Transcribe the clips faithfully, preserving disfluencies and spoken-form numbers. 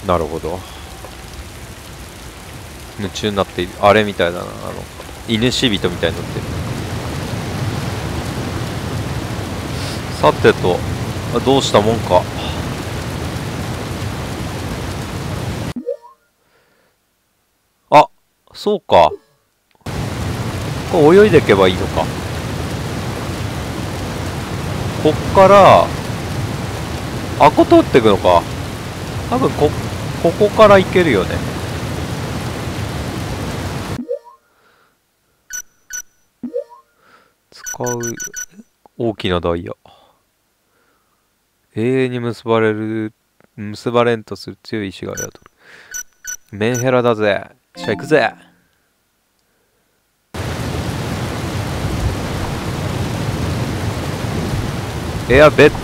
なるほど。夢中になっている。あれみたいだな、あの犬死人みたいになってる。さてと、どうしたもんか。あ、そうか。これ泳いでいけばいいのか。こっからあこ通ってくのか。多分こここから行けるよね。使う大きなダイヤ。永遠に結ばれる結ばれんとする強い石が宿る。メンヘラだぜ。じゃあ行くぜ。エアベッツ。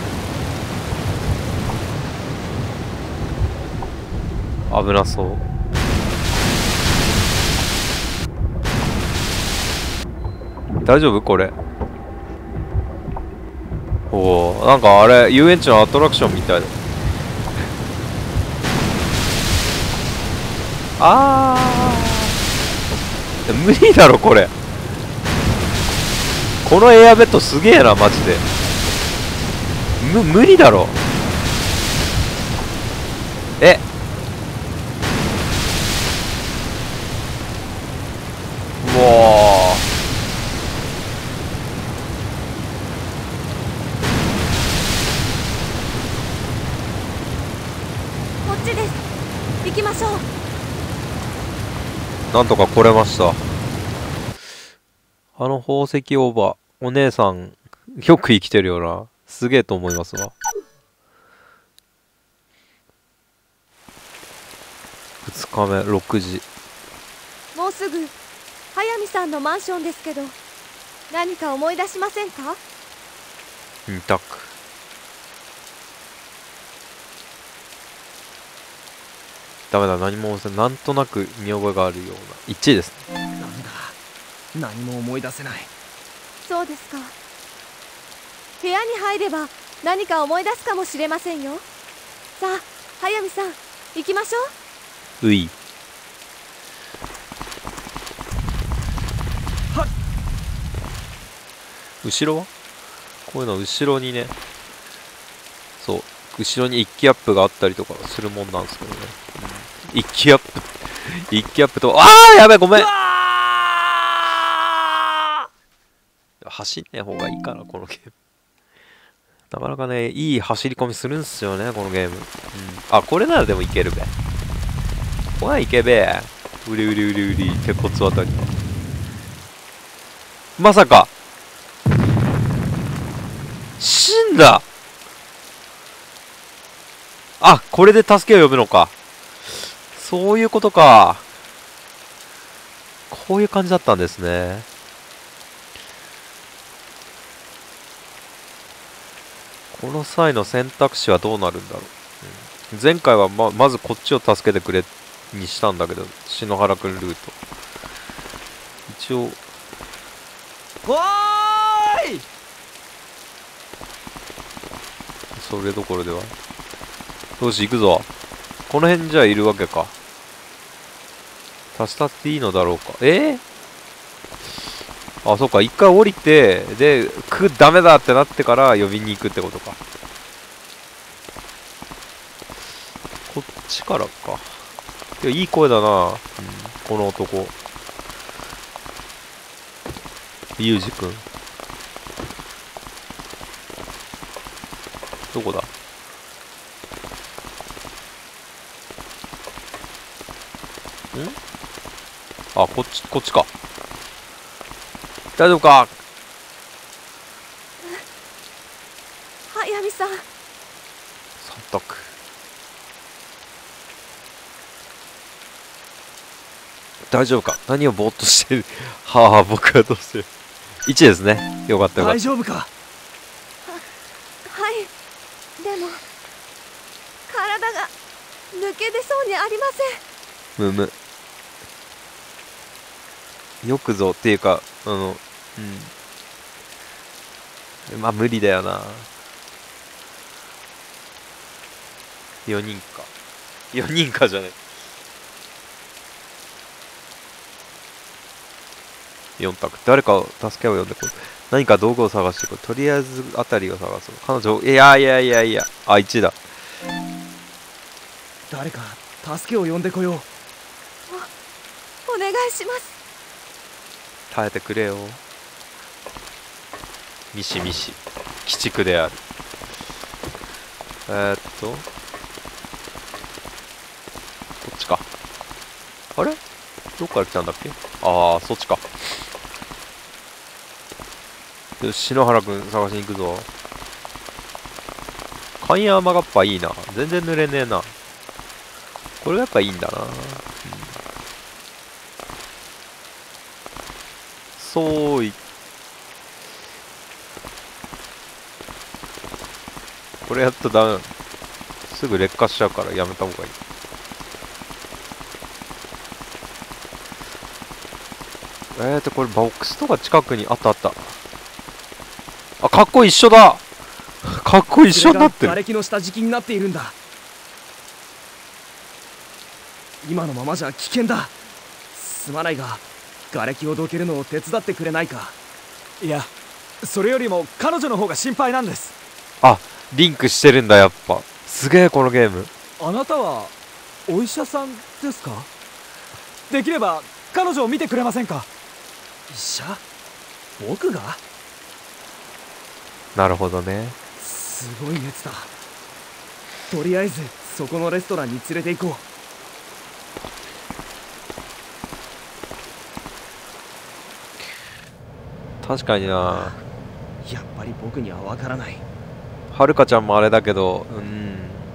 危なそう。大丈夫これ。おお、なんかあれ遊園地のアトラクションみたいだ。あー、無理だろこれ。このエアベッドすげえなマジで。む無理だろ。えもうこっちです。行きましょう。 なんとか来れました。あの宝石オーバーお姉さんよく生きてるよな。すげえと思いますわ。ふつかめろくじ。 もうすぐ速水さんのマンションですけど、何か思い出しませんか？ に択。ダメだ、何も思いなんとなく見覚えがあるような。いちいですね。 なんだ、何も思い出せない。 そうですか。部屋に入れば何か思い出すかもしれませんよ。さあ速水さん、行きましょう。 うい。 はっ。 後ろはこういうの後ろにね、そう後ろに一気アップがあったりとかするもんなんですけどね、うん、一気アップ一気アップと、ああやべえごめん、走んねえ方がいいかなこのゲーム。なかなかねいい走り込みするんすよねこのゲーム、うん、あこれならでもいけるべ。これはいけべ。うりうりうりうり鉄骨あたり。まさか死んだ。あ、これで助けを呼ぶのか。そういうことか。こういう感じだったんですね。この際の選択肢はどうなるんだろう。うん、前回は ま, まずこっちを助けてくれにしたんだけど、篠原くんルート。一応。 おーい。 それどころでは。よし、行くぞ。この辺じゃいるわけか。足したっていいのだろうか。えー、あ、そうか。一回降りて、で、く、ダメだってなってから呼びに行くってことか。こっちからか。いや、いい声だな、うん、この男。ユージくん。どこだ？ん？あ、こっち、こっちか。大丈夫か？ 速水さん。 三択。大丈夫か？何をぼーっとしてる。はあ、僕はどうしてる。いちですね。よかったよかった。 大丈夫か？ はい。でも体が抜け出そうにありません。 むむ。よくぞっていうか、あの、うん。まあ無理だよな。よにんか。 よにんかじゃない。よん択。誰か助けを呼んでこい。何か道具を探してこい。とりあえずあたりを探す。彼女、いやいやいやいや。あ、いちだ。 誰か助けを呼んでこよう。 お願いします。 耐えてくれよ。ミシミシ。鬼畜である。えー、っと。こっちか。あれどっから来たんだっけ。ああ、そっちか。よし、篠原くん探しに行くぞ。缶や雨がっぱいいな。全然濡れねえな。これがやっぱいいんだな。うん、そうい。これやっとダメ。すぐ劣化しちゃうからやめた方がいい。えーと、これボックスとか近くにあったあった。あ、かっこ一緒だ。かっこ一緒になってる。 瓦礫の下敷きになっているんだ。今のままじゃ危険だ。すまないが瓦礫をどけるのを手伝ってくれないか。 いや、それよりも彼女の方が心配なんです。 あ、リンクしてるんだやっぱ。すげえこのゲーム。 あなたはお医者さんですか？できれば彼女を見てくれませんか？ 医者？僕が？ なるほどね。 すごい熱だ。とりあえずそこのレストランに連れて行こう。確かにな。 やっぱり僕にはわからない。 はるかちゃんもあれだけど、うん。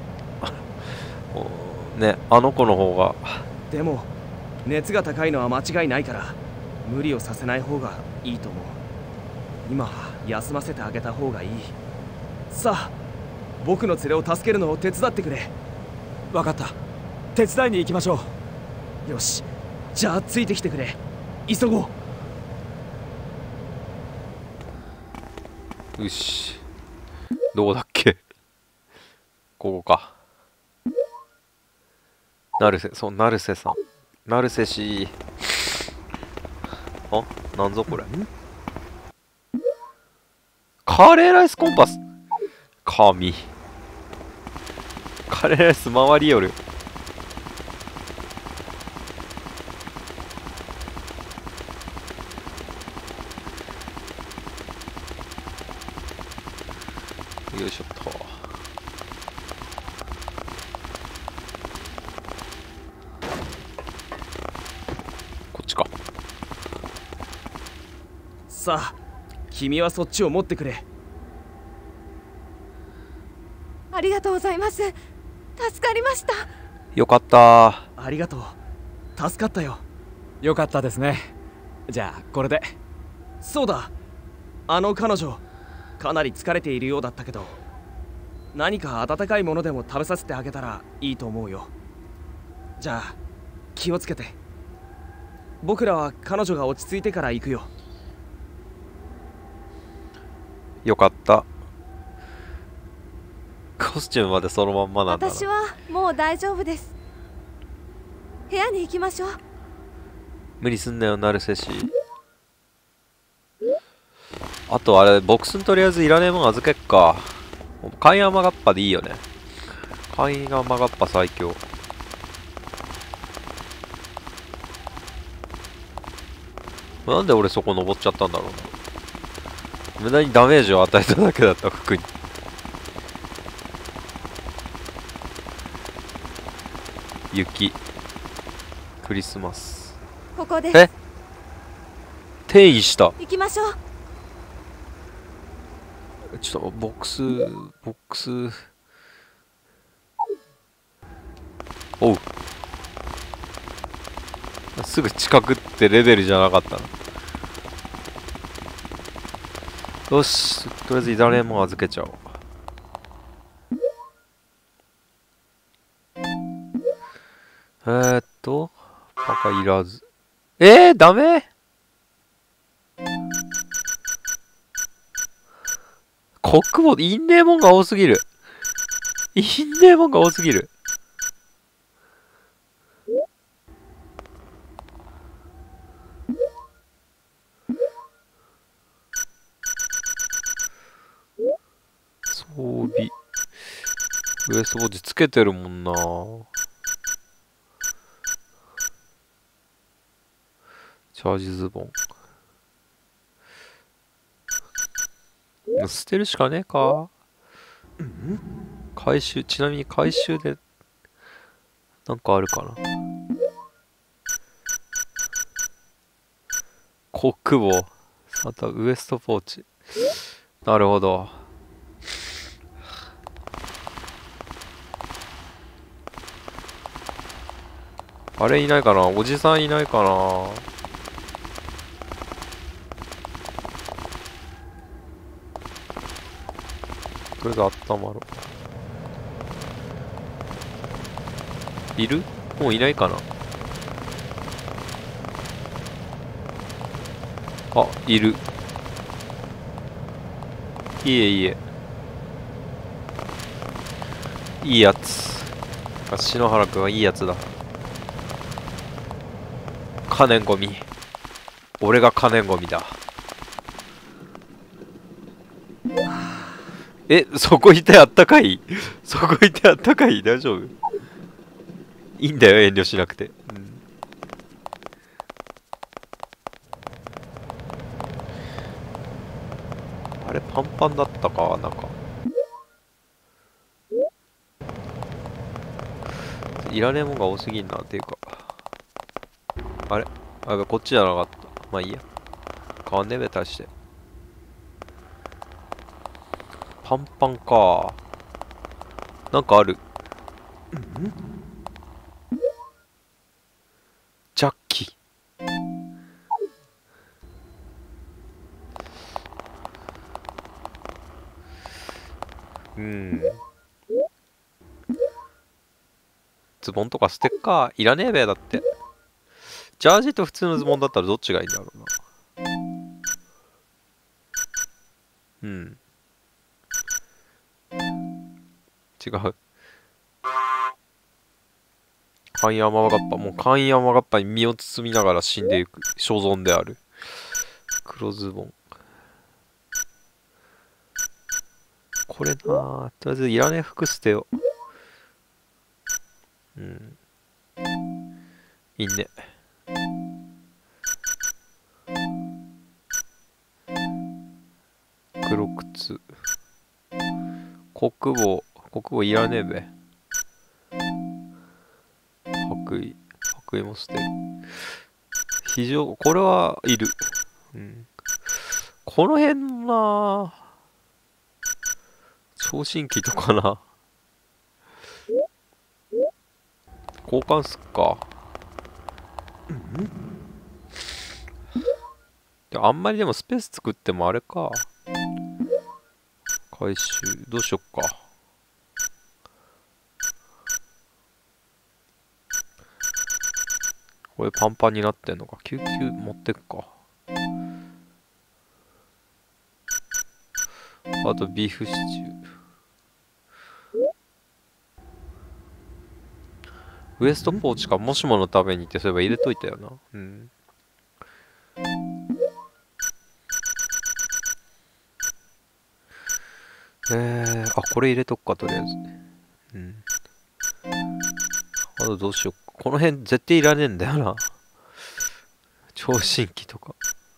ね、あの子の方が。 でも熱が高いのは間違いないから無理をさせない方がいいと思う。今は休ませてあげた方がいい。さあ、僕の連れを助けるのを手伝ってくれ。 分かった。手伝いに行きましょう。よし、じゃあついてきてくれ。急ごう。よし。どこだっけ。ここか。成瀬、そう、成瀬さん。成瀬氏。あ、なんぞこれ。カレーライスコンパス。神。カレーライス回りよる。よいしょっと。こっちか。 さあ、君はそっちを持ってくれ。 ありがとうございます。助かりました。 よかった。 ありがとう。助かったよ。 う。よかったですね。じゃあこれで。 そうだ、あの彼女かなり疲れているようだったけど、何か温かいものでも食べさせてあげたらいいと思うよ。じゃあ気をつけて。僕らは彼女が落ち着いてから行くよ。 よかった。コスチュームまでそのまんまなんだな。 私はもう大丈夫です。部屋に行きましょう。 無理すんなよ、成瀬氏。あとあれ、ボックスにとりあえずいらねえもん預けっか。カイアマガッパでいいよね。カイアマガッパ最強。なんで俺そこ登っちゃったんだろうな。無駄にダメージを与えただけだった、服に。雪。クリスマス。 ここです。 え？転移した。 行きましょう。 ちょっとボックスボックスおう、すぐ近くってレベルじゃなかったな。よし、とりあえずいられもん預けちゃおう。えー、っとパカいらず。えー、ダメ。コックボード、インネーモンが多すぎる。インネーモンが多すぎる。 ウエストポーチつけてるもんな。チャージズボン。捨てるしかねえか。回収、ちなみに回収でなんかあるかな。コック帽、またウエストポーチ。なるほど。あれいないかな、おじさんいないかな。とりあえずあったまろう。いる？もういないかな。あ、いる。いいえいいえ。いいやつ。篠原くんはいいやつだ。可燃ゴミ。俺が可燃ゴミだ。え、そこいてあったかい？そこいてあったかい？大丈夫？いいんだよ、遠慮しなくて。うん、あれ、パンパンだったかなんか。いらねえもんが多すぎんな、っていうか。あれあ、こっちじゃなかった。まあいいや。変わんねえべ、大して。パンパンか。なんかある。ジャッキ。うん。ズボンとか捨てっか。いらねえべ、だって。ジャージと普通のズボンだったらどっちがいいんだろうな。うん。違う。カンヤマガッパ。もうカンヤマガッパに身を包みながら死んでいく。所存である。黒ズボン。これなぁ。とりあえずいらねえ服捨てよう。うん。いいね。黒靴。国防。国防いらねえべ。白衣。白衣も捨てる。非常、これはいる。うん。この辺なぁ。聴診器とかな。交換すっか。であんまりでもスペース作ってもあれか。回収、どうしよっか。これパンパンになってんのか。救急持ってくか。あとビーフシチュー。ウエストポーチか。もしものためにってそういえば入れといたよな。うん。えー、あ、これ入れとくか、とりあえず。うん。あとどうしよっか。この辺絶対いらねえんだよな。聴診器とか。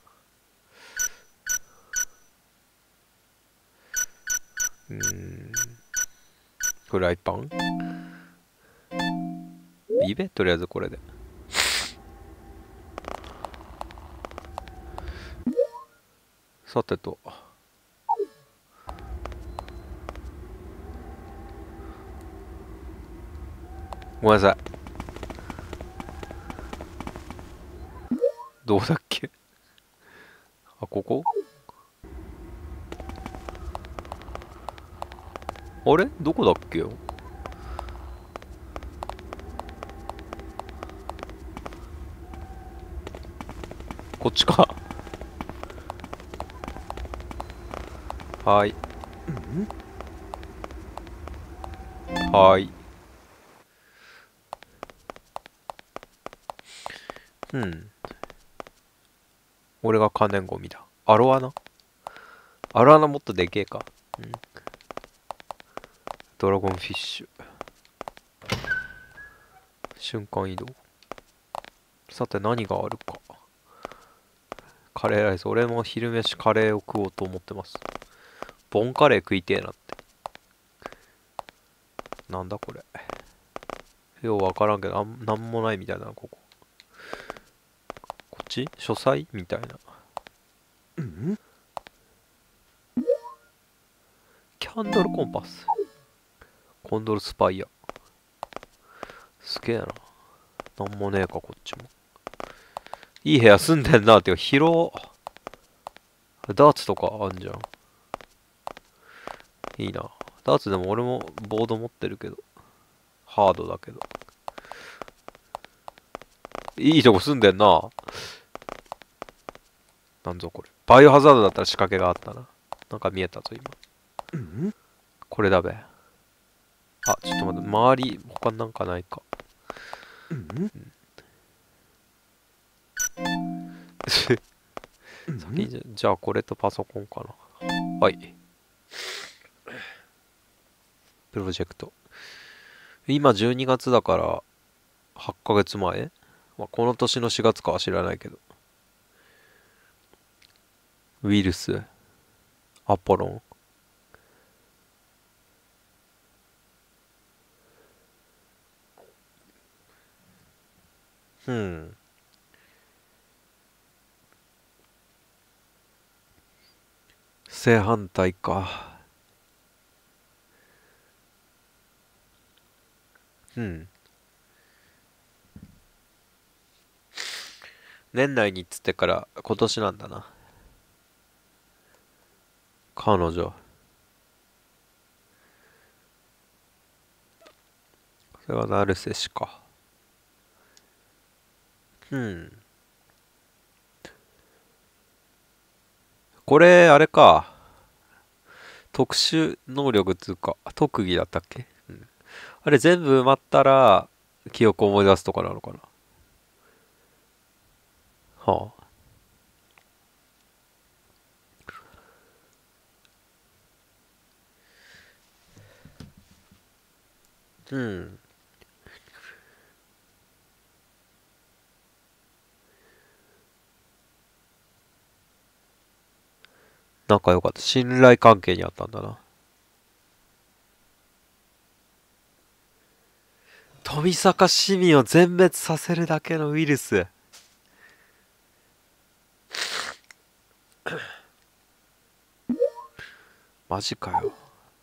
うーん。フライパンいいべ、とりあえずこれで。さてと。ごめんなさい。どうだっけ？あ、ここ？あれどこだっけよ？こっちか。はーい。はーい。うん。俺が可燃ゴミだ。アロアナアロアナもっとでけえか。うん。 ドラゴンフィッシュ。瞬間移動。さて何があるか。カレーライス。俺も昼飯カレーを食おうと思ってます。ボンカレー食いてえなって。なんだこれ。ようわからんけど、あんなんもないみたいな、ここ。こっち書斎みたいな。 うんキャンドルコンパス。コンドルスパイア。すげえな。なんもねえか、こっちも。いい部屋住んでんなっていうか、広。ダーツとかあんじゃん。いいな。ダーツでも俺もボード持ってるけど。ハードだけど。いいとこ住んでんな。なんぞこれ。バイオハザードだったら仕掛けがあったな。なんか見えたぞ、今。 うんこれだべ。あ、ちょっと待って。周り、他なんかないか。 うん先にじゃ、じゃあこれとパソコンかな。はい。プロジェクト。今じゅうにがつだからはっかげつまえ、まあ、この年のしがつかは知らないけど。ウイルス、アポロン。うん。正反対か。うん。年内にっつってから今年なんだな。彼女。それはナルセ氏か。うん。これ、あれか。特殊能力っつうか、特技だったっけ、うん、あれ全部埋まったら、記憶を思い出すとかなのかな。はあ。うん。仲良かった。信頼関係にあったんだな。富坂市民を全滅させるだけのウイルス。マジかよ。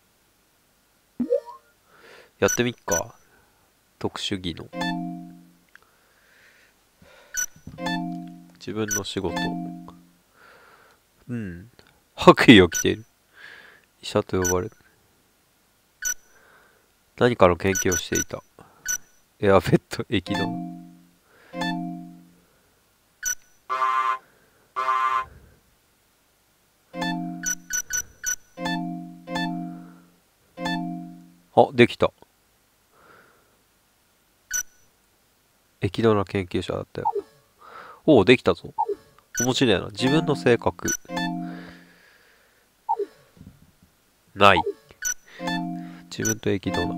やってみっか。特殊技能。自分の仕事。うん。白衣を着ている。医者と呼ばれる。何かの研究をしていた。エアペット液動。あ、できた。液動な研究者だったよ。おお、できたぞ。面白いな。自分の性格。ない。自分と液動な。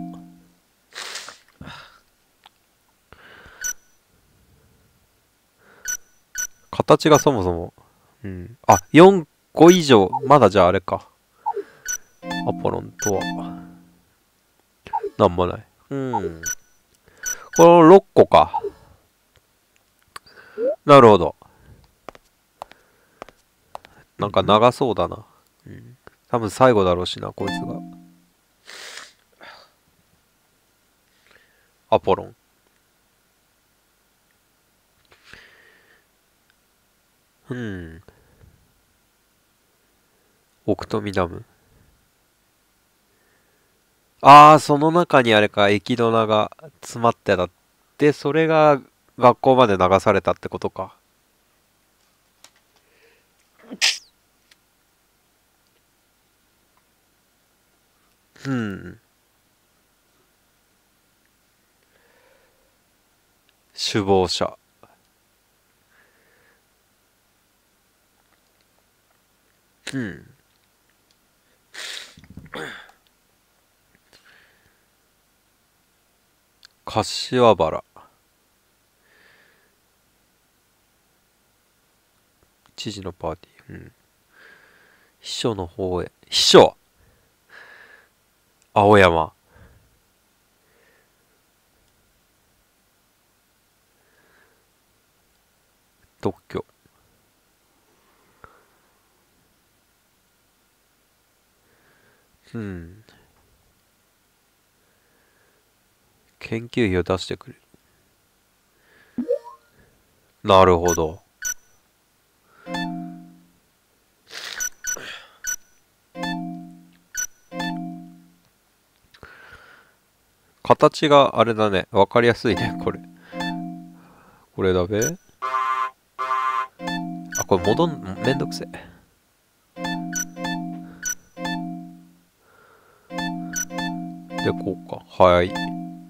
形がそもそも。うん。あ、よんこ以上。まだじゃああれか。アポロンとは。なんもない。うん。このろっこか。なるほど。なんか長そうだな。うん。多分最後だろうしな、こいつが。アポロン。うん。奥富ダム。ああ、その中にあれか、液ドナが詰まってたって、それが学校まで流されたってことか。うん。首謀者。うん。 柏原。知事のパーティー。うん。秘書の方へ。秘書青山。特許。うん。研究費を出してくれる。なるほど。形があれだね。わかりやすいね、これ。これだべ。あ、これ戻ん、めんどくせえ。で、こうか。はい。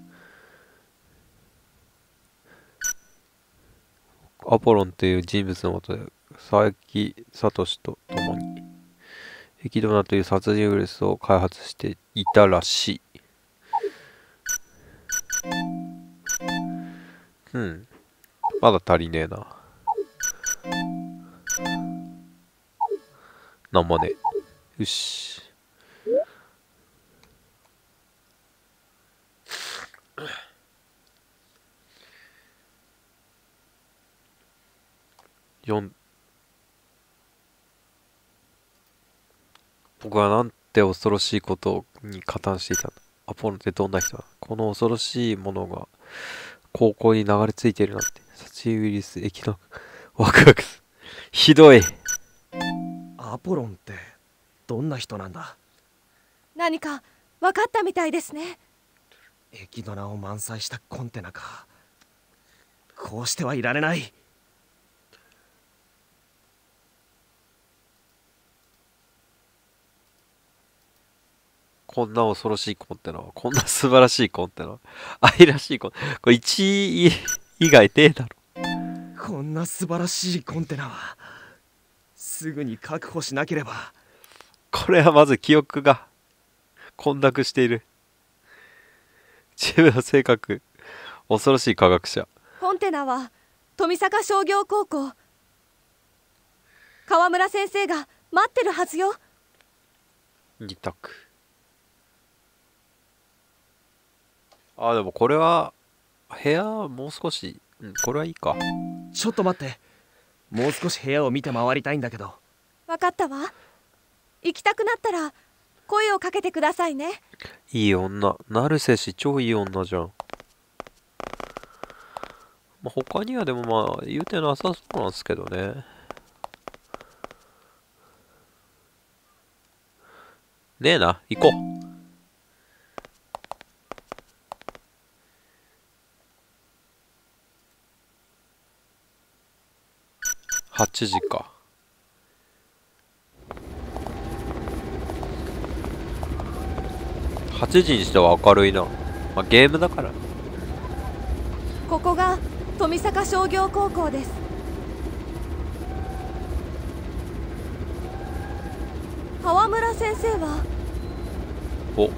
アポロンという人物のもとで、佐伯聡と共に、エキドナという殺人ウイルスを開発していたらしい。うん。まだ足りねえな。なんもねえ。よし。よん。僕はなんて恐ろしいことに加担していたんだ。アポロンってどんな人だ。この恐ろしいものが高校に流れ着いているなんて。殺人ウイルス液のワクワクす。ひどい。 アポロンってどんな人なんだ。 何か分かったみたいですね。 エキドナを満載したコンテナか。こうしてはいられない。 こんな恐ろしいコンテナは、こんな素晴らしいコンテナ、愛らしいコンテナ、これいちい以外ねえだろ。 こんな素晴らしいコンテナはすぐに確保しなければ。 これはまず記憶が混濁している。自分の性格、恐ろしい科学者。 コンテナは富坂商業高校。川村先生が待ってるはずよ。 二択。あ、でもこれは部屋もう少し、うん、これはいいか。 ちょっと待って、もう少し部屋を見て回りたいんだけど。 分かったわ。行きたくなったら声をかけてくださいね。 いい女、成瀬氏超いい女じゃん。まあ、他にはでもまあ言うてなさそうなんですけどね。ねえな、行こう。はちじか。はちじにしては明るいな。まあ、ゲームだから。 ここが富坂商業高校です。川村先生は？ お。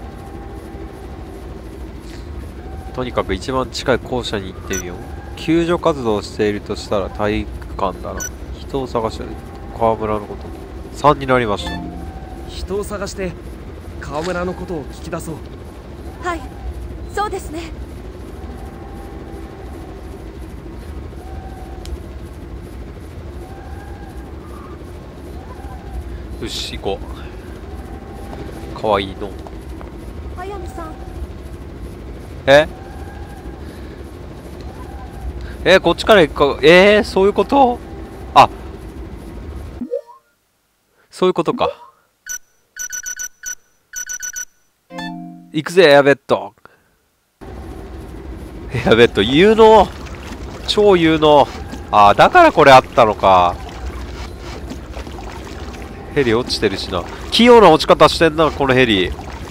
とにかく一番近い校舎に行ってみよう。救助活動をしているとしたら体育館だな。人を探してる。川村のこと。さんになりました。 人を探して川村のことを聞き出そう。 はい、そうですね。 よし、行こう。かわいいの。 速水さん。 ええー、こっちから行くか。えー、そういうこと。あ、そういうことか。行くぜエアベッド。エアベッド有能、超有能。あー、だからこれあったのか。ヘリ落ちてるしな。器用な落ち方してんなこのヘリ。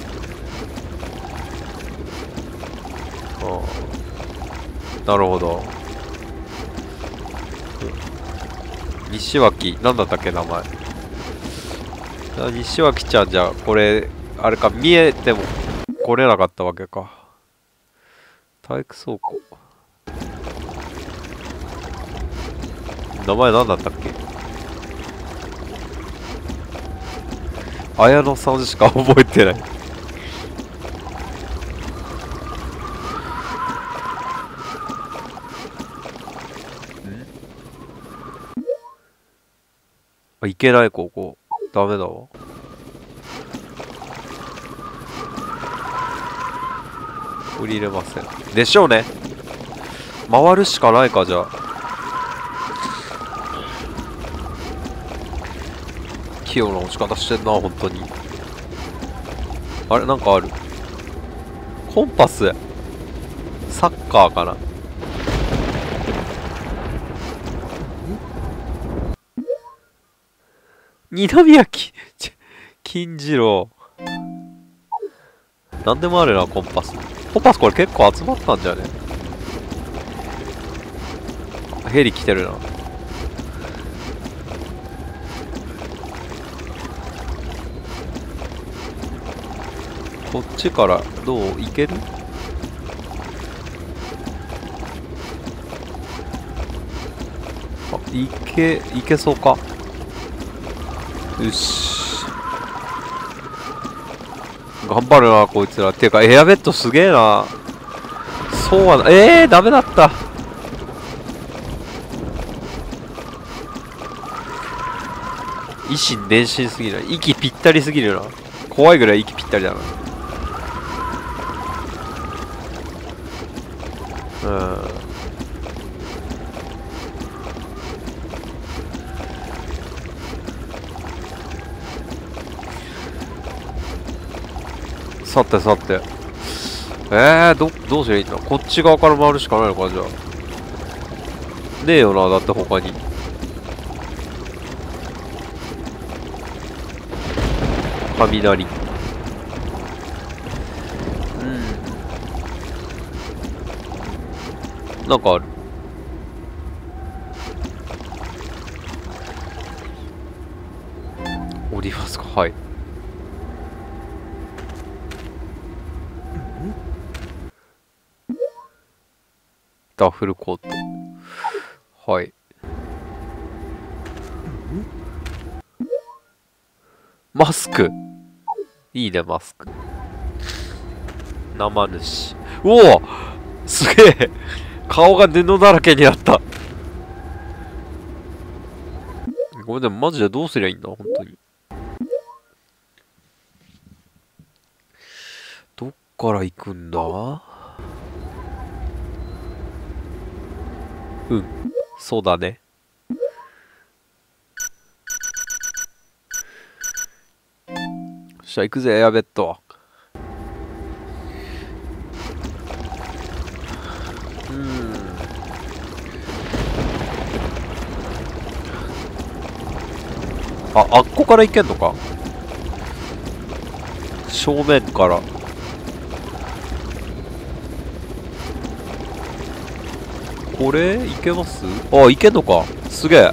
あ、なるほど。西脇、なんだったっけ名前。あ、西脇ちゃんじゃ、これあれか、見えても来れなかったわけか。 体育倉庫。名前何だったっけ？綾野さんしか覚えてない。あ、いけない、ここ。ダメだわ。降りれません。でしょうね。回るしかないか、じゃあ。器用な落ち方してんな、本当に。あれ、なんかある。コンパス。サッカーかな。二宮き金次郎。なんでもあるな、コンパス。コンパスこれ結構集まったんじゃね？ヘリ来てるな。こっちからどう行ける？あ、行け、行けそうか。よし。頑張るな、こいつら。ていうか、エアベッドすげえな。そうはな、ええー、ダメだった。維心伝心すぎる。息ぴったりすぎるな。怖いぐらい息ぴったりだな。うん。さてさて。えー、ど、どうすりゃいいんだ。こっち側から回るしかないのか、じゃあ。ねえよな、だって他に。雷。うん。なんかある。降りますか、はい。ダッフルコート。はい。マスク。いいね、マスク。生主。おお、すげえ。顔が布だらけになった。これでもマジでどうすりゃいいんだ、本当に。どっから行くんだ？うん、そうだね。じゃあ行くぜ、エアベッド。うん。あ、あっこから行けんのか？正面から。これ行けます？あ、行けんのか？すげえ。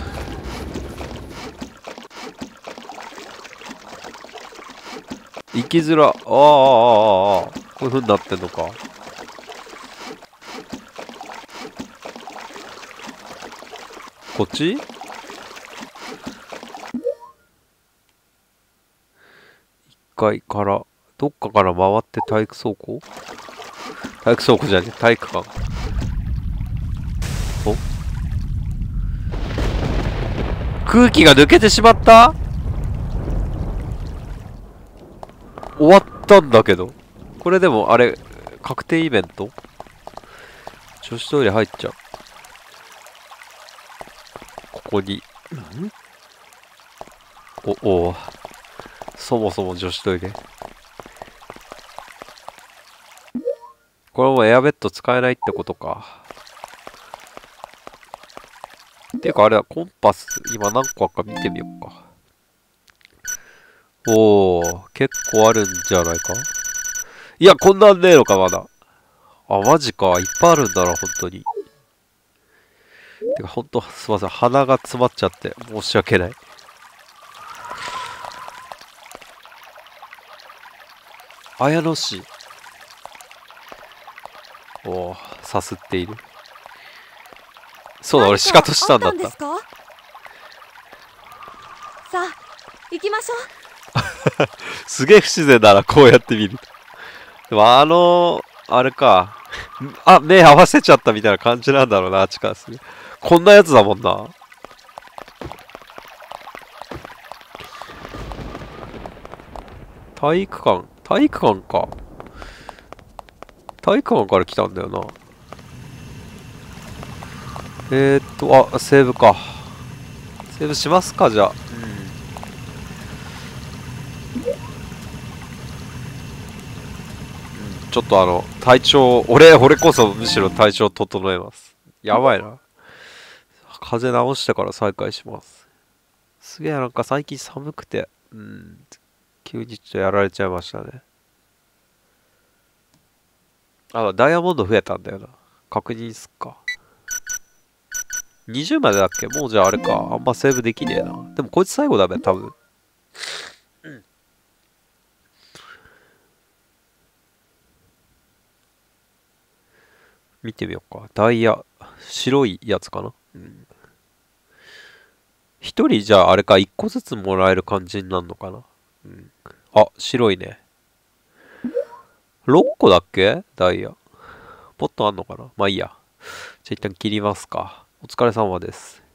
行きづら。ああ、ああ、ああ。こういう風になってんのか。こっち？一階から、どっかから回って体育倉庫？体育倉庫じゃねえ、体育館。お？空気が抜けてしまった？終わったんだけど。これでも、あれ、確定イベント？女子トイレ入っちゃう。ここに。お、おそもそも女子トイレ。これもエアベッド使えないってことか。ていうかあれだ、コンパス、今何個あるか見てみようか。おー、結構あるんじゃないか？いや、こんなんねえのか、まだ。あ、マジか。いっぱいあるんだな、本当に。てか、ほんと、すいません。鼻が詰まっちゃって、申し訳ない。綾野市。 おお、さすっている。そうだ、俺シカトしたんだった。 何かあったんですか？さあ行きましょう。 すげえ不自然だな、こうやって見ると。でもあのあれか。あ、目合わせちゃったみたいな感じなんだろうな、あっちからする。こんなやつだもんな。体育館、体育館か。体育館から来たんだよな。えーっと、あ、セーブか。セーブしますか、じゃあ。ちょっとあの、体調、俺、俺こそむしろ体調整えます。やばいな。風邪治してから再開します。すげえなんか最近寒くて、うん、急にちょっとやられちゃいましたね。あ、ダイヤモンド増えたんだよな。確認すっか。にじゅうまでだっけ？もうじゃああれか。あんまセーブできねえな。でもこいつ最後だべ、多分。見てみようか。ダイヤ、白いやつかな。うん。一人じゃああれか、一個ずつもらえる感じになるのかな。うん。あ、白いね。ろっこだっけダイヤ。もっとあんのかな。まあいいや。じゃあ一旦切りますか。お疲れ様です。